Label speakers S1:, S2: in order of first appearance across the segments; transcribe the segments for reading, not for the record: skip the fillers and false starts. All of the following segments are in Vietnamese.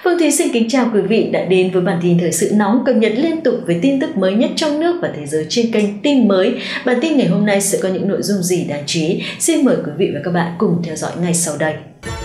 S1: Phương Thúy xin kính chào quý vị đã đến với bản tin thời sự nóng cập nhật liên tục với tin tức mới nhất trong nước và thế giới trên kênh Tin Mới. Bản tin ngày hôm nay sẽ có những nội dung gì đáng chú ý? Xin mời quý vị và các bạn cùng theo dõi ngay sau đây.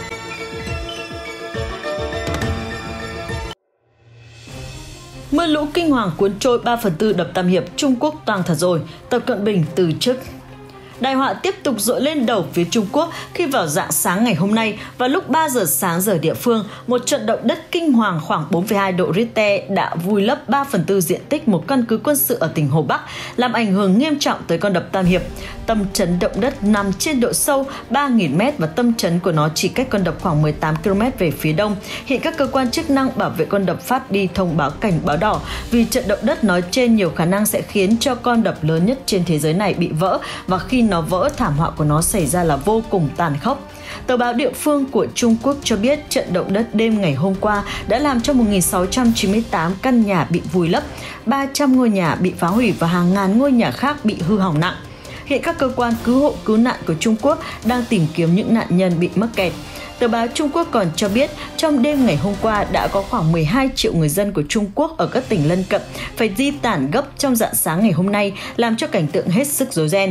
S1: Mưa lũ kinh hoàng cuốn trôi 3/4 đập Tam Hiệp, Trung Quốc toang thật rồi, Tập Cận Bình từ chức. Đại họa tiếp tục dội lên đầu phía Trung Quốc khi vào rạng sáng ngày hôm nay và lúc 3 giờ sáng giờ địa phương, một trận động đất kinh hoàng khoảng 4,2 độ Richter đã vùi lấp 3/4 diện tích một căn cứ quân sự ở tỉnh Hồ Bắc, làm ảnh hưởng nghiêm trọng tới con đập Tam Hiệp. Tâm chấn động đất nằm trên độ sâu 3.000 m và tâm chấn của nó chỉ cách con đập khoảng 18 km về phía đông. Hiện các cơ quan chức năng bảo vệ con đập phát đi thông báo cảnh báo đỏ vì trận động đất nói trên nhiều khả năng sẽ khiến cho con đập lớn nhất trên thế giới này bị vỡ, và khi nó vỡ, thảm họa của nó xảy ra là vô cùng tàn khốc. Tờ báo địa phương của Trung Quốc cho biết trận động đất đêm ngày hôm qua đã làm cho 1.698 căn nhà bị vùi lấp, 300 ngôi nhà bị phá hủy và hàng ngàn ngôi nhà khác bị hư hỏng nặng. Hiện các cơ quan cứu hộ cứu nạn của Trung Quốc đang tìm kiếm những nạn nhân bị mắc kẹt. Tờ báo Trung Quốc còn cho biết trong đêm ngày hôm qua đã có khoảng 12 triệu người dân của Trung Quốc ở các tỉnh lân cận phải di tản gấp trong rạng sáng ngày hôm nay, làm cho cảnh tượng hết sức rối ren.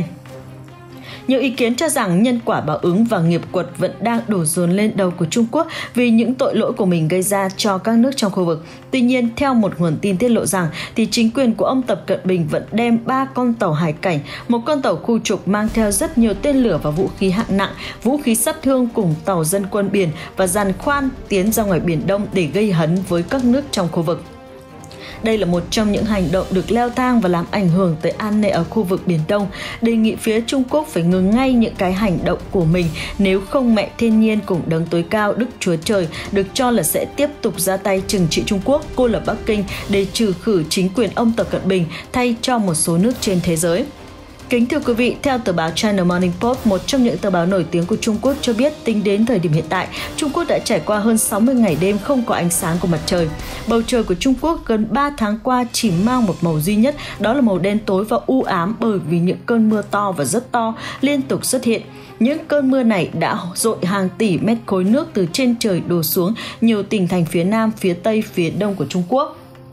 S1: Nhiều ý kiến cho rằng nhân quả báo ứng và nghiệp quật vẫn đang đổ dồn lên đầu của Trung Quốc vì những tội lỗi của mình gây ra cho các nước trong khu vực. Tuy nhiên, theo một nguồn tin tiết lộ rằng, thì chính quyền của ông Tập Cận Bình vẫn đem 3 con tàu hải cảnh, một con tàu khu trục mang theo rất nhiều tên lửa và vũ khí hạng nặng, vũ khí sát thương cùng tàu dân quân biển và giàn khoan tiến ra ngoài Biển Đông để gây hấn với các nước trong khu vực. Đây là một trong những hành động được leo thang và làm ảnh hưởng tới an ninh ở khu vực Biển Đông, đề nghị phía Trung Quốc phải ngừng ngay những cái hành động của mình, nếu không mẹ thiên nhiên cùng đấng tối cao Đức Chúa Trời được cho là sẽ tiếp tục ra tay trừng trị Trung Quốc, cô lập Bắc Kinh để trừ khử chính quyền ông Tập Cận Bình thay cho một số nước trên thế giới. Kính thưa quý vị, theo tờ báo China Morning Post, một trong những tờ báo nổi tiếng của Trung Quốc cho biết tính đến thời điểm hiện tại, Trung Quốc đã trải qua hơn 60 ngày đêm không có ánh sáng của mặt trời. Bầu trời của Trung Quốc gần 3 tháng qua chỉ mang một màu duy nhất, đó là màu đen tối và u ám bởi vì những cơn mưa to và rất to liên tục xuất hiện. Những cơn mưa này đã dội hàng tỷ mét khối nước từ trên trời đổ xuống nhiều tỉnh thành phía Nam, phía Tây, phía Đông của Trung Quốc.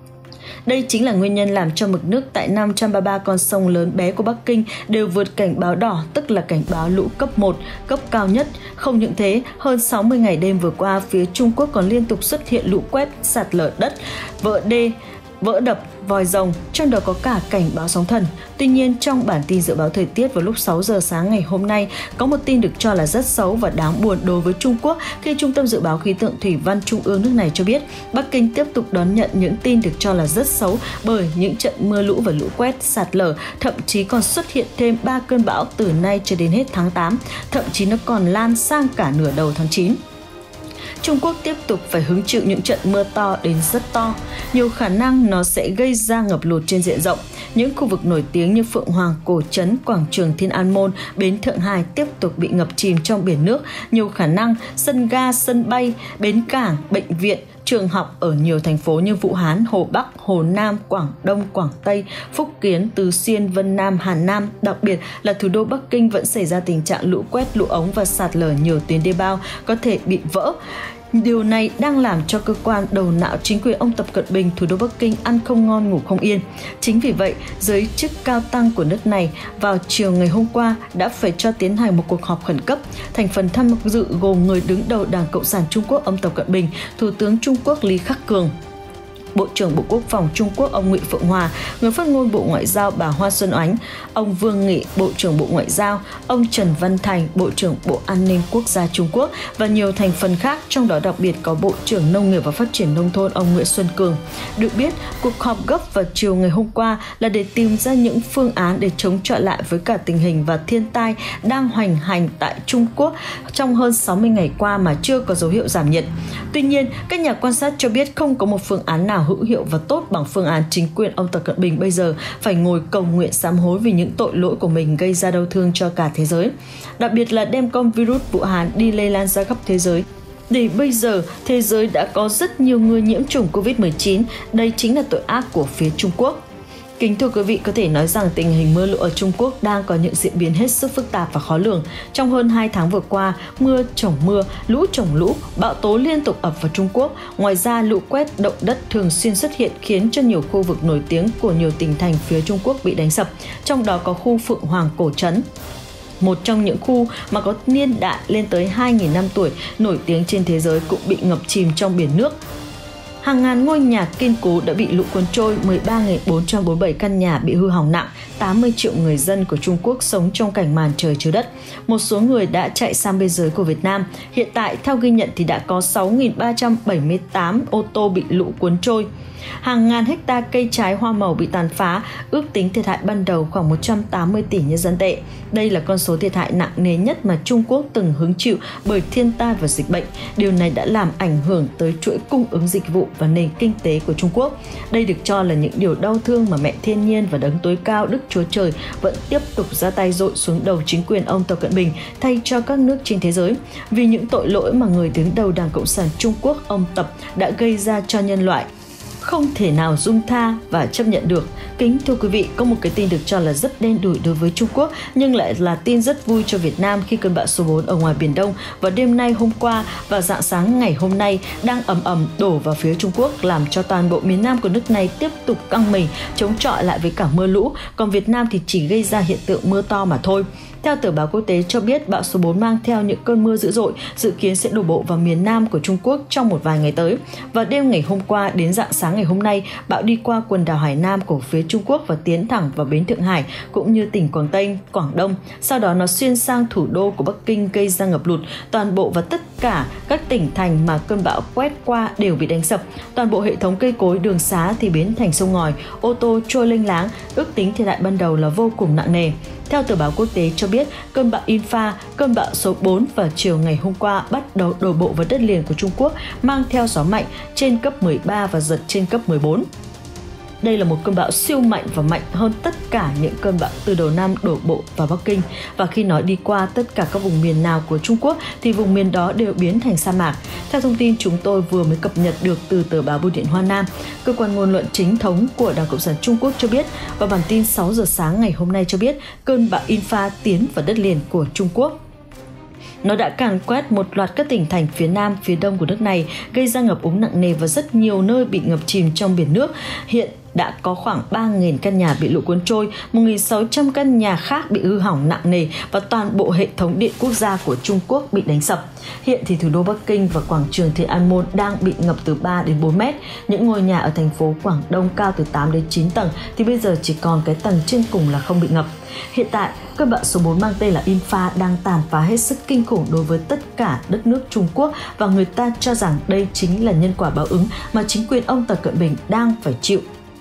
S1: Đây chính là nguyên nhân làm cho mực nước tại 533 con sông lớn bé của Bắc Kinh đều vượt cảnh báo đỏ, tức là cảnh báo lũ cấp 1, cấp cao nhất. Không những thế, hơn 60 ngày đêm vừa qua, phía Trung Quốc còn liên tục xuất hiện lũ quét, sạt lở đất, vỡ đê, vỡ đập, vòi rồng, trong đó có cả cảnh báo sóng thần. Tuy nhiên, trong bản tin dự báo thời tiết vào lúc 6 giờ sáng ngày hôm nay, có một tin được cho là rất xấu và đáng buồn đối với Trung Quốc khi Trung tâm Dự báo Khí tượng Thủy văn Trung ương nước này cho biết Bắc Kinh tiếp tục đón nhận những tin được cho là rất xấu bởi những trận mưa lũ và lũ quét, sạt lở, thậm chí còn xuất hiện thêm 3 cơn bão từ nay cho đến hết tháng 8, thậm chí nó còn lan sang cả nửa đầu tháng 9. Trung Quốc tiếp tục phải hứng chịu những trận mưa to đến rất to. Nhiều khả năng nó sẽ gây ra ngập lụt trên diện rộng. Những khu vực nổi tiếng như Phượng Hoàng, Cổ Trấn, Quảng trường Thiên An Môn, Bến Thượng Hải tiếp tục bị ngập chìm trong biển nước. Nhiều khả năng sân ga, sân bay, bến cảng, bệnh viện, trường học ở nhiều thành phố như Vũ Hán, Hồ Bắc, Hồ Nam, Quảng Đông, Quảng Tây, Phúc Kiến, Tứ Xuyên, Vân Nam, Hà Nam, đặc biệt là thủ đô Bắc Kinh vẫn xảy ra tình trạng lũ quét, lũ ống và sạt lở nhiều tuyến đê bao có thể bị vỡ. Điều này đang làm cho cơ quan đầu não chính quyền ông Tập Cận Bình, thủ đô Bắc Kinh ăn không ngon ngủ không yên. Chính vì vậy, giới chức cao tăng của nước này vào chiều ngày hôm qua đã phải cho tiến hành một cuộc họp khẩn cấp. Thành phần tham dự gồm người đứng đầu Đảng Cộng sản Trung Quốc ông Tập Cận Bình, Thủ tướng Trung Quốc Lý Khắc Cường, Bộ trưởng Bộ Quốc phòng Trung Quốc ông Ngụy Phượng Hòa, người phát ngôn Bộ Ngoại giao bà Hoa Xuân Oánh, ông Vương Nghị, Bộ trưởng Bộ Ngoại giao, ông Trần Văn Thành, Bộ trưởng Bộ An ninh Quốc gia Trung Quốc và nhiều thành phần khác, trong đó đặc biệt có Bộ trưởng Nông nghiệp và Phát triển Nông thôn ông Nguyễn Xuân Cường. Được biết, cuộc họp gấp vào chiều ngày hôm qua là để tìm ra những phương án để chống chọi lại với cả tình hình và thiên tai đang hoành hành tại Trung Quốc trong hơn 60 ngày qua mà chưa có dấu hiệu giảm nhiệt. Tuy nhiên, các nhà quan sát cho biết không có một phương án nào hữu hiệu và tốt bằng phương án chính quyền ông Tập Cận Bình bây giờ phải ngồi cầu nguyện sám hối vì những tội lỗi của mình gây ra đau thương cho cả thế giới. Đặc biệt là đem con virus Vũ Hán đi lây lan ra khắp thế giới. Để bây giờ, thế giới đã có rất nhiều người nhiễm chủng Covid-19, đây chính là tội ác của phía Trung Quốc. Kính thưa quý vị, có thể nói rằng tình hình mưa lũ ở Trung Quốc đang có những diễn biến hết sức phức tạp và khó lường. Trong hơn 2 tháng vừa qua, mưa chồng mưa, lũ chồng lũ, bão tố liên tục ập vào Trung Quốc. Ngoài ra, lũ quét, động đất thường xuyên xuất hiện khiến cho nhiều khu vực nổi tiếng của nhiều tỉnh thành phía Trung Quốc bị đánh sập, trong đó có khu Phượng Hoàng Cổ Trấn. Một trong những khu mà có niên đại lên tới 2.000 năm tuổi, nổi tiếng trên thế giới cũng bị ngập chìm trong biển nước. Hàng ngàn ngôi nhà kiên cố đã bị lũ cuốn trôi, 13.447 căn nhà bị hư hỏng nặng, 80 triệu người dân của Trung Quốc sống trong cảnh màn trời chiếu đất. Một số người đã chạy sang biên giới của Việt Nam. Hiện tại, theo ghi nhận thì đã có 6.378 ô tô bị lũ cuốn trôi. Hàng ngàn hecta cây trái hoa màu bị tàn phá, ước tính thiệt hại ban đầu khoảng 180 tỷ nhân dân tệ. Đây là con số thiệt hại nặng nề nhất mà Trung Quốc từng hứng chịu bởi thiên tai và dịch bệnh. Điều này đã làm ảnh hưởng tới chuỗi cung ứng dịch vụ và nền kinh tế của Trung Quốc. Đây được cho là những điều đau thương mà mẹ thiên nhiên và đấng tối cao Đức Chúa Trời vẫn tiếp tục ra tay dội xuống đầu chính quyền ông Tập Cận Bình thay cho các nước trên thế giới. Vì những tội lỗi mà người đứng đầu Đảng Cộng sản Trung Quốc ông Tập đã gây ra cho nhân loại, không thể nào dung tha và chấp nhận được. Kính thưa quý vị, có một cái tin được cho là rất đen đủi đối với Trung Quốc nhưng lại là tin rất vui cho Việt Nam khi cơn bão số 4 ở ngoài Biển Đông vào đêm nay hôm qua và rạng sáng ngày hôm nay đang ầm ầm đổ vào phía Trung Quốc, làm cho toàn bộ miền Nam của nước này tiếp tục căng mình chống chọi lại với cả mưa lũ, còn Việt Nam thì chỉ gây ra hiện tượng mưa to mà thôi. Theo tờ báo quốc tế cho biết, bão số 4 mang theo những cơn mưa dữ dội, dự kiến sẽ đổ bộ vào miền Nam của Trung Quốc trong một vài ngày tới. Vào đêm ngày hôm qua đến rạng sáng ngày hôm nay, bão đi qua quần đảo Hải Nam của phía Trung Quốc và tiến thẳng vào bến Thượng Hải cũng như tỉnh Quảng Tây, Quảng Đông. Sau đó nó xuyên sang thủ đô của Bắc Kinh gây ra ngập lụt toàn bộ và tất cả các tỉnh thành mà cơn bão quét qua đều bị đánh sập. Toàn bộ hệ thống cây cối, đường xá thì biến thành sông ngòi, ô tô trôi lênh láng, ước tính thiệt hại ban đầu là vô cùng nặng nề. Theo tờ báo quốc tế cho biết, cơn bão Infa, cơn bão số 4 vào chiều ngày hôm qua bắt đầu đổ bộ vào đất liền của Trung Quốc, mang theo gió mạnh trên cấp 13 và giật trên cấp 14. Đây là một cơn bão siêu mạnh và mạnh hơn tất cả những cơn bão từ đầu năm đổ bộ vào Bắc Kinh. Và khi nó đi qua tất cả các vùng miền nào của Trung Quốc thì vùng miền đó đều biến thành sa mạc. Theo thông tin chúng tôi vừa mới cập nhật được từ tờ báo Bưu điện Hoa Nam, cơ quan ngôn luận chính thống của Đảng Cộng sản Trung Quốc cho biết và bản tin 6 giờ sáng ngày hôm nay cho biết cơn bão Infa tiến vào đất liền của Trung Quốc. Nó đã càn quét một loạt các tỉnh thành phía Nam, phía Đông của nước này, gây ra ngập úng nặng nề và rất nhiều nơi bị ngập chìm trong biển nước. Hiện đã có khoảng 3.000 căn nhà bị lũ cuốn trôi, 1.600 căn nhà khác bị hư hỏng nặng nề và toàn bộ hệ thống điện quốc gia của Trung Quốc bị đánh sập. Hiện thì thủ đô Bắc Kinh và quảng trường Thiên An Môn đang bị ngập từ 3 đến 4 mét. Những ngôi nhà ở thành phố Quảng Đông cao từ 8 đến 9 tầng thì bây giờ chỉ còn cái tầng trên cùng là không bị ngập. Hiện tại, cơn bão số 4 mang tên là Infa đang tàn phá hết sức kinh khủng đối với tất cả đất nước Trung Quốc và người ta cho rằng đây chính là nhân quả báo ứng mà chính quyền ông Tập Cận Bình đang phải chịu.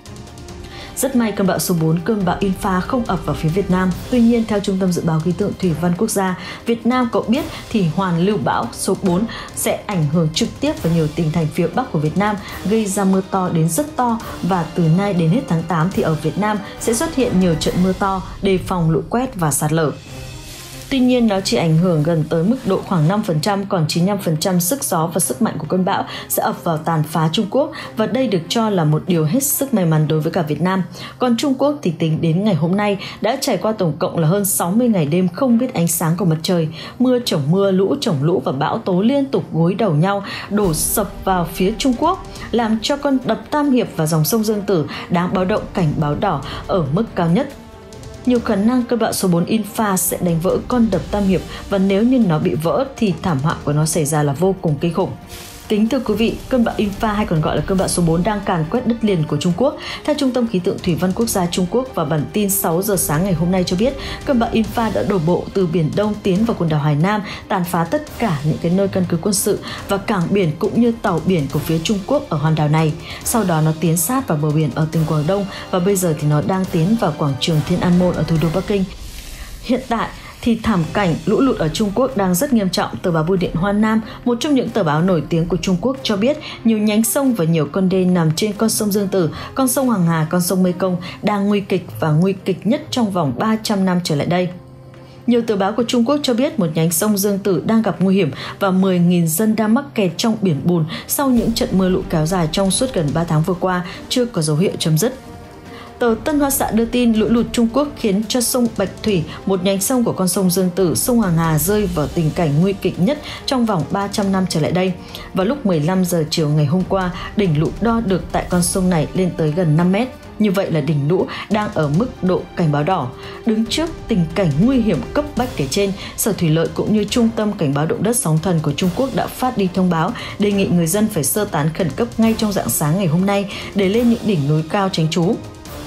S1: Rất may cơn bão số 4, cơn bão Infa không ập vào phía Việt Nam. Tuy nhiên, theo Trung tâm Dự báo Khí tượng Thủy văn Quốc gia, Việt Nam có biết thì hoàn lưu bão số 4 sẽ ảnh hưởng trực tiếp vào nhiều tỉnh thành phía Bắc của Việt Nam, gây ra mưa to đến rất to và từ nay đến hết tháng 8 thì ở Việt Nam sẽ xuất hiện nhiều trận mưa to, đề phòng lũ quét và sạt lở. Tuy nhiên, nó chỉ ảnh hưởng gần tới mức độ khoảng 5%, còn 95% sức gió và sức mạnh của cơn bão sẽ ập vào tàn phá Trung Quốc và đây được cho là một điều hết sức may mắn đối với cả Việt Nam. Còn Trung Quốc thì tính đến ngày hôm nay đã trải qua tổng cộng là hơn 60 ngày đêm không biết ánh sáng của mặt trời. Mưa chồng mưa, lũ chồng lũ và bão tố liên tục gối đầu nhau đổ sập vào phía Trung Quốc, làm cho con đập Tam Hiệp và dòng sông Dương Tử đáng báo động cảnh báo đỏ ở mức cao nhất. Nhiều khả năng cơn bão số 4 Infa sẽ đánh vỡ con đập Tam Hiệp và nếu như nó bị vỡ thì thảm họa của nó xảy ra là vô cùng kinh khủng. Kính thưa quý vị, cơn bão Infa hay còn gọi là cơn bão số 4 đang càn quét đất liền của Trung Quốc. Theo Trung tâm Khí tượng Thủy văn Quốc gia Trung Quốc và bản tin 6 giờ sáng ngày hôm nay cho biết, cơn bão Infa đã đổ bộ từ Biển Đông tiến vào quần đảo Hải Nam, tàn phá tất cả những cái nơi căn cứ quân sự và cảng biển cũng như tàu biển của phía Trung Quốc ở hòn đảo này. Sau đó nó tiến sát vào bờ biển ở tỉnh Quảng Đông và bây giờ thì nó đang tiến vào quảng trường Thiên An Môn ở thủ đô Bắc Kinh. Hiện tại thì thảm cảnh lũ lụt ở Trung Quốc đang rất nghiêm trọng. Tờ báo Bưu điện Hoa Nam, một trong những tờ báo nổi tiếng của Trung Quốc cho biết nhiều nhánh sông và nhiều con đê nằm trên con sông Dương Tử, con sông Hoàng Hà, con sông Mekong đang nguy kịch và nguy kịch nhất trong vòng 300 năm trở lại đây. Nhiều tờ báo của Trung Quốc cho biết một nhánh sông Dương Tử đang gặp nguy hiểm và 10.000 dân đang mắc kẹt trong biển bùn sau những trận mưa lũ kéo dài trong suốt gần 3 tháng vừa qua chưa có dấu hiệu chấm dứt. Tờ Tân Hoa Xã đưa tin lũ lụt Trung Quốc khiến cho sông Bạch Thủy, một nhánh sông của con sông Dương Tử, sông Hoàng Hà rơi vào tình cảnh nguy kịch nhất trong vòng 300 năm trở lại đây. Vào lúc 15 giờ chiều ngày hôm qua, đỉnh lũ đo được tại con sông này lên tới gần 5 mét. Như vậy là đỉnh lũ đang ở mức độ cảnh báo đỏ. Đứng trước tình cảnh nguy hiểm cấp bách kể trên, Sở Thủy lợi cũng như Trung tâm Cảnh báo động đất sóng thần của Trung Quốc đã phát đi thông báo đề nghị người dân phải sơ tán khẩn cấp ngay trong rạng sáng ngày hôm nay để lên những đỉnh núi cao tránh trú.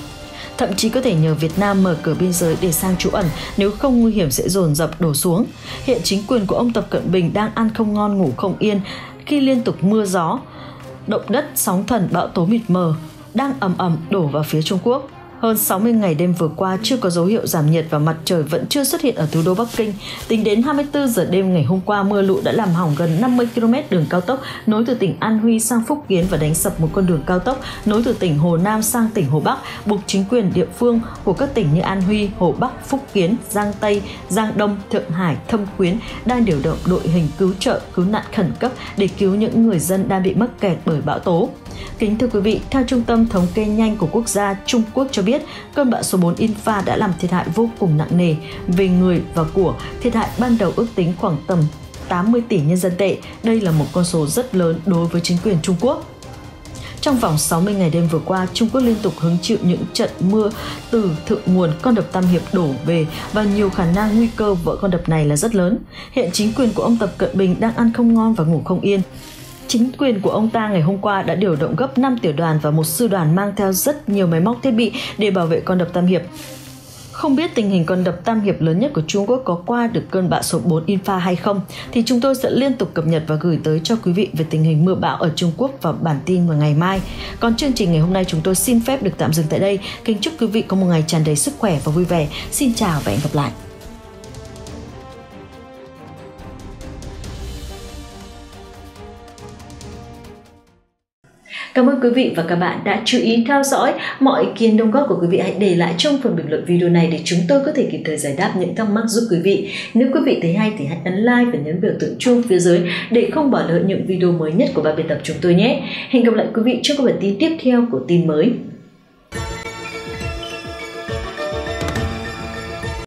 S1: Thậm chí có thể nhờ Việt Nam mở cửa biên giới để sang trú ẩn, nếu không nguy hiểm sẽ dồn dập đổ xuống. Hiện chính quyền của ông Tập Cận Bình đang ăn không ngon ngủ không yên khi liên tục mưa gió, động đất, sóng thần, bão tố mịt mờ đang ầm ầm đổ vào phía Trung Quốc. Hơn 60 ngày đêm vừa qua chưa có dấu hiệu giảm nhiệt và mặt trời vẫn chưa xuất hiện ở thủ đô Bắc Kinh. Tính đến 24 giờ đêm ngày hôm qua, mưa lũ đã làm hỏng gần 50 km đường cao tốc nối từ tỉnh An Huy sang Phúc Kiến và đánh sập một con đường cao tốc nối từ tỉnh Hồ Nam sang tỉnh Hồ Bắc, buộc chính quyền địa phương của các tỉnh như An Huy, Hồ Bắc, Phúc Kiến, Giang Tây, Giang Đông, Thượng Hải, Thâm Quyến đang điều động đội hình cứu trợ, cứu nạn khẩn cấp để cứu những người dân đang bị mắc kẹt bởi bão tố. Kính thưa quý vị, theo Trung tâm Thống kê nhanh của quốc gia Trung Quốc cho biết, cơn bão số 4 Infa đã làm thiệt hại vô cùng nặng nề về người và của. Thiệt hại ban đầu ước tính khoảng tầm 80 tỷ nhân dân tệ. Đây là một con số rất lớn đối với chính quyền Trung Quốc. Trong vòng 60 ngày đêm vừa qua, Trung Quốc liên tục hứng chịu những trận mưa từ thượng nguồn con đập Tam Hiệp đổ về và nhiều khả năng nguy cơ vỡ con đập này là rất lớn. Hiện chính quyền của ông Tập Cận Bình đang ăn không ngon và ngủ không yên. Chính quyền của ông ta ngày hôm qua đã điều động gấp 5 tiểu đoàn và một sư đoàn mang theo rất nhiều máy móc thiết bị để bảo vệ con đập Tam Hiệp. Không biết tình hình con đập Tam Hiệp lớn nhất của Trung Quốc có qua được cơn bão số 4 Infa hay không, thì chúng tôi sẽ liên tục cập nhật và gửi tới cho quý vị về tình hình mưa bão ở Trung Quốc vào bản tin vào ngày mai. Còn chương trình ngày hôm nay chúng tôi xin phép được tạm dừng tại đây. Kính chúc quý vị có một ngày tràn đầy sức khỏe và vui vẻ. Xin chào và hẹn gặp lại. Cảm ơn quý vị và các bạn đã chú ý theo dõi. Mọi ý kiến đóng góp của quý vị hãy để lại trong phần bình luận video này để chúng tôi có thể kịp thời giải đáp những thắc mắc giúp quý vị. Nếu quý vị thấy hay thì hãy ấn like và nhấn biểu tượng chuông phía dưới để không bỏ lỡ những video mới nhất của ban biên tập chúng tôi nhé. Hẹn gặp lại quý vị trong các bản tin tiếp theo của tin mới.